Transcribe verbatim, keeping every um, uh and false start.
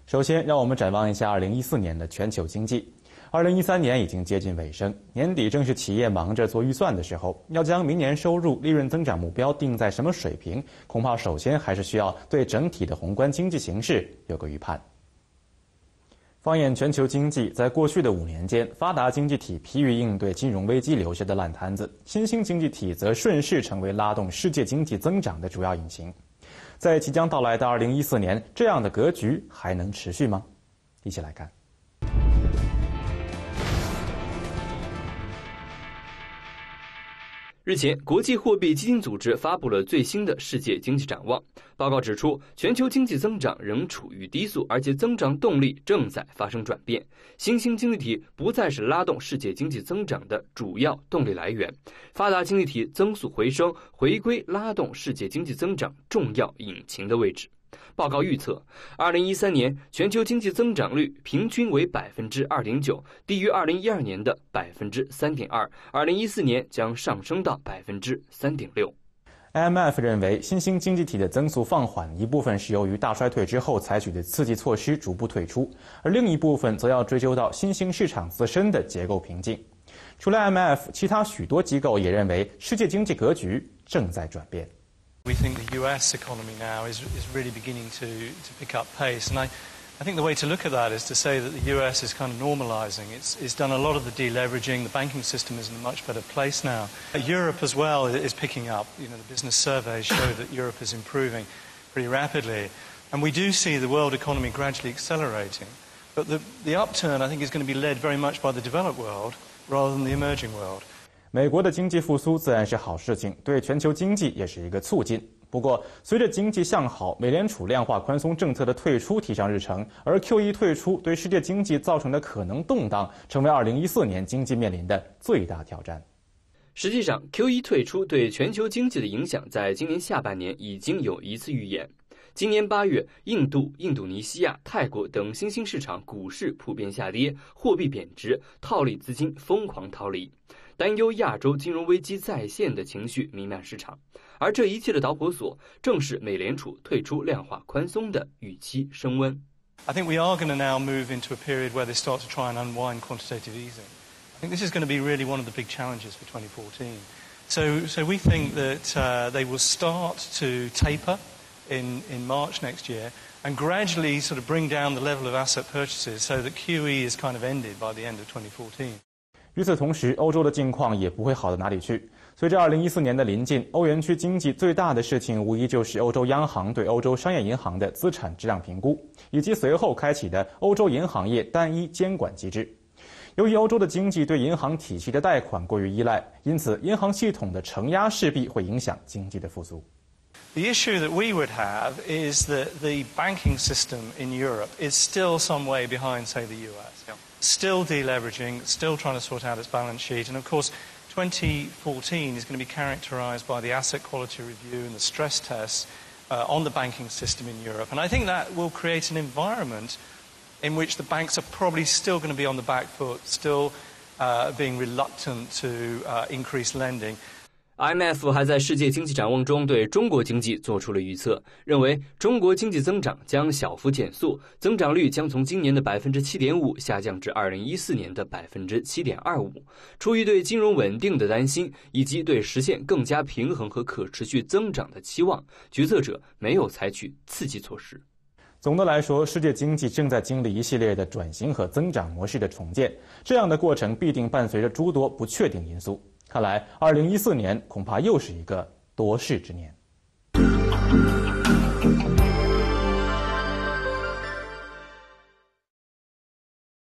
首先，让我们展望一下二零一四年的全球经济。二零一三年已经接近尾声，年底正是企业忙着做预算的时候，要将明年收入、利润增长目标定在什么水平，恐怕首先还是需要对整体的宏观经济形势有个预判。放眼全球经济，在过去的五年间，发达经济体疲于应对金融危机留下的烂摊子，新兴经济体则顺势成为拉动世界经济增长的主要引擎。在即将到来的二零一四年，这样的格局还能持续吗？一起来看。 日前，国际货币基金组织发布了最新的世界经济展望。报告指出，全球经济增长仍处于低速，而且增长动力正在发生转变。新兴经济体不再是拉动世界经济增长的主要动力来源，发达经济体增速回升，回归拉动世界经济增长重要引擎的位置。报告预测，二零一三年全球经济增长率平均为百分之二点九，低于二零一二年的百分之三点二，二零一四年将上升到百分之三点六。 I M F 认为，新兴经济体的增速放缓，一部分是由于大衰退之后采取的刺激措施逐步退出，而另一部分则要追究到新兴市场自身的结构瓶颈。除了 I M F， 其他许多机构也认为，世界经济格局正在转变。 We think the U S economy now is, is really beginning to, to pick up pace. And I, I think the way to look at that is to say that the U S is kind of normalizing. It's, it's done a lot of the deleveraging. The banking system is in a much better place now. Europe as well is picking up. You know, the business surveys show that Europe is improving pretty rapidly. And we do see the world economy gradually accelerating. But the, the upturn, I think, is going to be led very much by the developed world rather than the emerging world. 美国的经济复苏自然是好事情，对全球经济也是一个促进。不过，随着经济向好，美联储量化宽松政策的退出提上日程，而 Q E 退出对世界经济造成的可能动荡，成为二零一四年经济面临的最大挑战。 实际上 ，Q E 退出对全球经济的影响，在今年下半年已经有一次预演。今年八月，印度、印度尼西亚、泰国等新兴市场股市普遍下跌，货币贬值，套利资金疯狂逃离。担忧亚洲金融危机再现的情绪弥漫市场，而这一切的导火索正是美联储退出量化宽松的预期升温。 I think we are going to now move into a period where they start to try and unwind quantitative easing. I think this is going to be really one of the big challenges for twenty fourteen. So, so we think that uh, they will start to taper in, in March next year and gradually sort of bring down the level of asset purchases so that Q E is kind of ended by the end of twenty fourteen. 与此同时，欧洲的境况也不会好到哪里去。随着二零一四年的临近，欧元区经济最大的事情无疑就是欧洲央行对欧洲商业银行的资产质量评估，以及随后开启的欧洲银行业单一监管机制。由于欧洲的经济对银行体系的贷款过于依赖，因此银行系统的承压势必会影响经济的复苏。 The issue that we would have is that the banking system in Europe is still some way behind, say, the U S. Yeah. Still deleveraging, still trying to sort out its balance sheet. And of course, twenty fourteen is going to be characterized by the asset quality review and the stress tests uh, on the banking system in Europe. And I think that will create an environment in which the banks are probably still going to be on the back foot, still uh, being reluctant to uh, increase lending. I M F 还在世界经济展望中对中国经济做出了预测，认为中国经济增长将小幅减速，增长率将从今年的百分之七点五下降至二零一四年的百分之七点二五。出于对金融稳定的担心，以及对实现更加平衡和可持续增长的期望，决策者没有采取刺激措施。 总的来说，世界经济正在经历一系列的转型和增长模式的重建，这样的过程必定伴随着诸多不确定因素。看来，二零一四年恐怕又是一个多事之年。